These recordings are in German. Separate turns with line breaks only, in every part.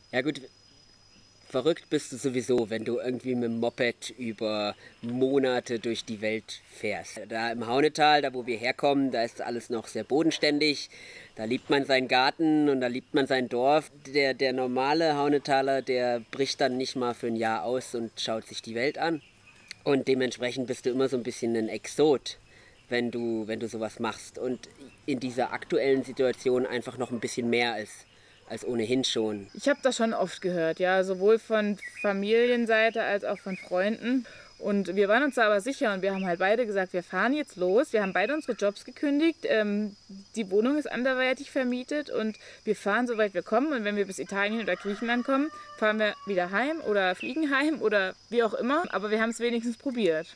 Ja gut, verrückt bist du sowieso, wenn du irgendwie mit dem Moped über Monate durch die Welt fährst. Da im Haunetal, da wo wir herkommen, da ist alles noch sehr bodenständig. Da liebt man seinen Garten und da liebt man sein Dorf. Der normale Haunetaler, der bricht dann nicht mal für ein Jahr aus und schaut sich die Welt an. Und dementsprechend bist du immer so ein bisschen ein Exot, wenn du sowas machst. Und in dieser aktuellen Situation einfach noch ein bisschen mehr als ohnehin schon.
Ich habe das schon oft gehört, ja, sowohl von Familienseite als auch von Freunden. Und wir waren uns da aber sicher und wir haben halt beide gesagt, wir fahren jetzt los. Wir haben beide unsere Jobs gekündigt. Die Wohnung ist anderweitig vermietet und wir fahren, soweit wir kommen. Und wenn wir bis Italien oder Griechenland kommen, fahren wir wieder heim oder fliegen heim oder wie auch immer. Aber wir haben es wenigstens probiert.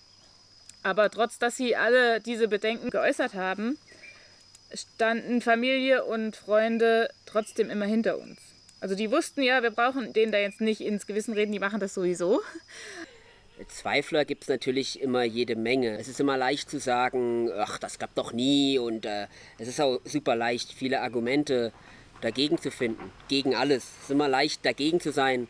Aber trotz, dass sie alle diese Bedenken geäußert haben, standen Familie und Freunde trotzdem immer hinter uns. Also die wussten ja, wir brauchen denen da jetzt nicht ins Gewissen reden, die machen das sowieso.
Zweifler gibt es natürlich immer jede Menge. Es ist immer leicht zu sagen, ach, das klappt doch nie und es ist auch super leicht, viele Argumente dagegen zu finden, gegen alles. Es ist immer leicht, dagegen zu sein,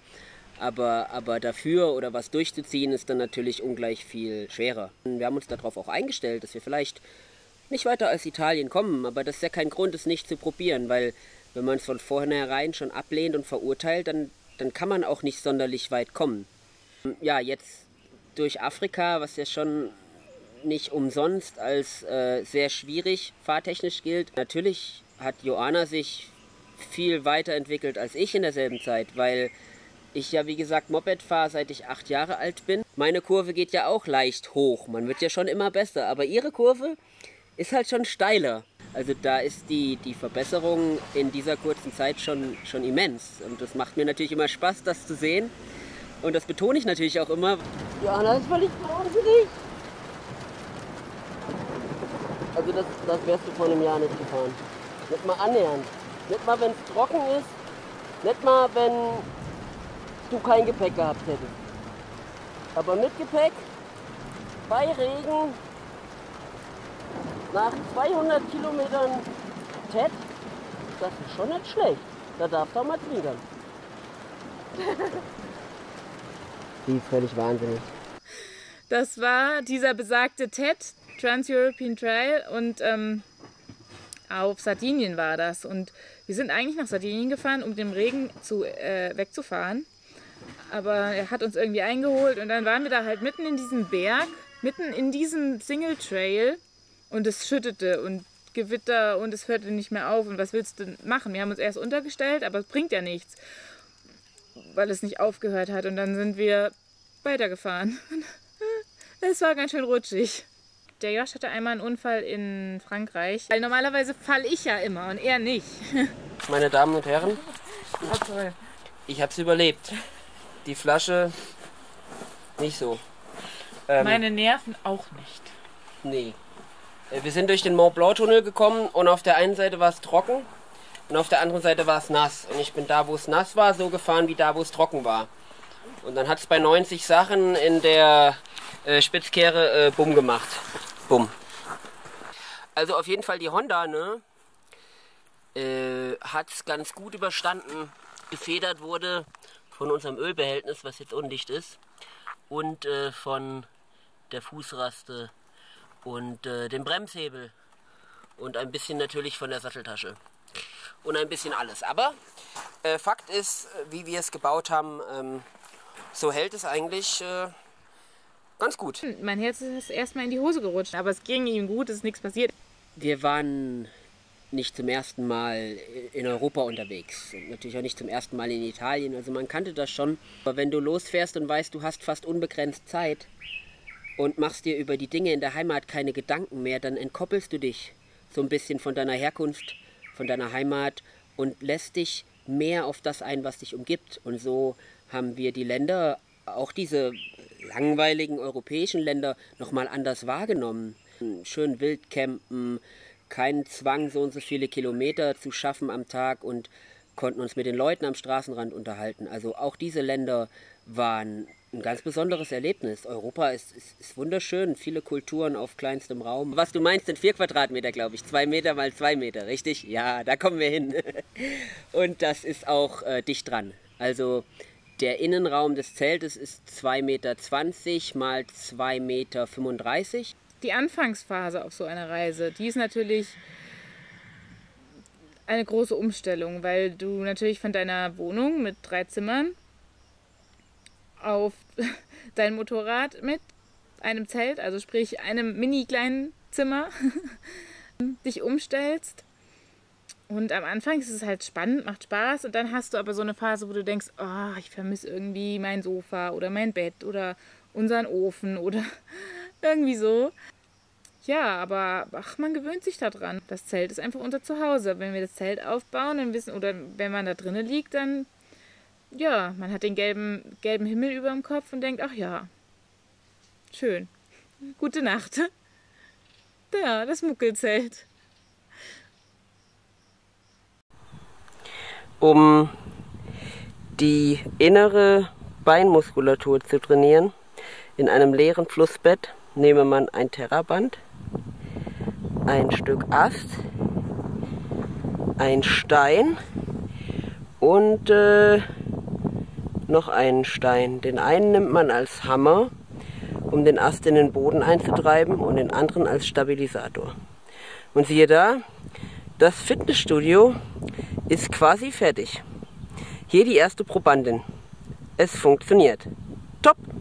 aber dafür oder was durchzuziehen, ist dann natürlich ungleich viel schwerer. Wir haben uns darauf auch eingestellt, dass wir vielleicht nicht weiter als Italien kommen, aber das ist ja kein Grund, es nicht zu probieren, weil wenn man es von vornherein schon ablehnt und verurteilt, dann kann man auch nicht sonderlich weit kommen. Ja, jetzt durch Afrika, was ja schon nicht umsonst als sehr schwierig fahrtechnisch gilt. Natürlich hat Joanna sich viel weiterentwickelt als ich in derselben Zeit, weil ich ja wie gesagt Moped fahre, seit ich 8 Jahre alt bin. Meine Kurve geht ja auch leicht hoch, man wird ja schon immer besser, aber ihre Kurve ist halt schon steiler. Also da ist die Verbesserung in dieser kurzen Zeit schon immens. Und das macht mir natürlich immer Spaß, das zu sehen. Und das betone ich natürlich auch immer. Johanna ist völlig wahnsinnig. Also das wärst du vor einem Jahr nicht gefahren. Nicht mal annähernd. Nicht mal, wenn es trocken ist. Nicht mal, wenn du kein Gepäck gehabt hättest. Aber mit Gepäck, bei Regen, nach 200 Kilometern TED, das ist schon nicht schlecht. Da darfst du auch mal zwinkern. Die ist völlig wahnsinnig.
Das war dieser besagte TED, Trans-European Trail, und auf Sardinien war das. Und wir sind eigentlich nach Sardinien gefahren, um dem Regen wegzufahren. Aber er hat uns irgendwie eingeholt und dann waren wir da halt mitten in diesem Berg, mitten in diesem Single Trail. Und es schüttete und Gewitter und es hörte nicht mehr auf. Und was willst du machen? Wir haben uns erst untergestellt, aber es bringt ja nichts, weil es nicht aufgehört hat. Und dann sind wir weitergefahren. Es war ganz schön rutschig. Der Josh hatte einmal einen Unfall in Frankreich. Weil normalerweise falle ich ja immer und er nicht.
Meine Damen und Herren,
Ja, toll.
ich habe es überlebt. Die Flasche nicht so.
Meine Nerven auch nicht.
Nee. Wir sind durch den Mont Blanc Tunnel gekommen und auf der einen Seite war es trocken und auf der anderen Seite war es nass. Und ich bin da, wo es nass war, so gefahren wie da, wo es trocken war. Und dann hat es bei 90 Sachen in der Spitzkehre Bumm gemacht. Bumm. Also auf jeden Fall die Honda, ne? Hat es ganz gut überstanden. Gefedert wurde von unserem Ölbehältnis, was jetzt undicht ist. Und von der Fußraste. Und den Bremshebel und ein bisschen natürlich von der Satteltasche und ein bisschen alles. Aber Fakt ist, wie wir es gebaut haben, so hält es eigentlich ganz gut.
Mein Herz ist erstmal in die Hose gerutscht, aber es ging ihm gut, es ist nichts passiert.
Wir waren nicht zum ersten Mal in Europa unterwegs und natürlich auch nicht zum ersten Mal in Italien. Also man kannte das schon. Aber wenn du losfährst und weißt, du hast fast unbegrenzt Zeit, und machst dir über die Dinge in der Heimat keine Gedanken mehr, dann entkoppelst du dich so ein bisschen von deiner Herkunft, von deiner Heimat und lässt dich mehr auf das ein, was dich umgibt. Und so haben wir die Länder, auch diese langweiligen europäischen Länder, nochmal anders wahrgenommen. Schön wild campen, keinen Zwang, so und so viele Kilometer zu schaffen am Tag und konnten uns mit den Leuten am Straßenrand unterhalten. Also auch diese Länder waren ein ganz besonderes Erlebnis. Europa ist wunderschön, viele Kulturen auf kleinstem Raum. Was du meinst, sind 4 Quadratmeter, glaube ich. 2 Meter mal 2 Meter, richtig? Ja, da kommen wir hin. Und das ist auch dicht dran. Also der Innenraum des Zeltes ist 2,20 Meter mal 2,35 Meter.
Die Anfangsphase auf so einer Reise, die ist natürlich eine große Umstellung, weil du natürlich von deiner Wohnung mit 3 Zimmern auf dein Motorrad mit einem Zelt, also sprich einem mini kleinen Zimmer, dich umstellst. Und am Anfang ist es halt spannend, macht Spaß und dann hast du aber so eine Phase, wo du denkst, oh, ich vermisse irgendwie mein Sofa oder mein Bett oder unseren Ofen oder irgendwie so. Ja, aber ach, man gewöhnt sich daran. Das Zelt ist einfach unser Zuhause. Wenn wir das Zelt aufbauen, dann wissen, oder wenn man da drinnen liegt, dann, ja, man hat den gelben Himmel über dem Kopf und denkt, ach ja, schön, gute Nacht. Ja, das Muckelzelt.
Um die innere Beinmuskulatur zu trainieren, in einem leeren Flussbett nehme man ein Terraband, ein Stück Ast, ein Stein und noch einen Stein. Den einen nimmt man als Hammer, um den Ast in den Boden einzutreiben, und den anderen als Stabilisator. Und siehe da, das Fitnessstudio ist quasi fertig. Hier die erste Probandin. Es funktioniert. Top!